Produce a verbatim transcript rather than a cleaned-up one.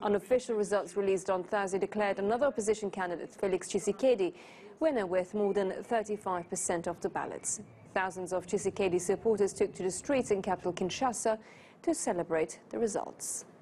Unofficial results released on Thursday declared another opposition candidate, Felix Tshisekedi, winner with more than thirty-five percent of the ballots. Thousands of Tshisekedi supporters took to the streets in capital Kinshasa to celebrate the results.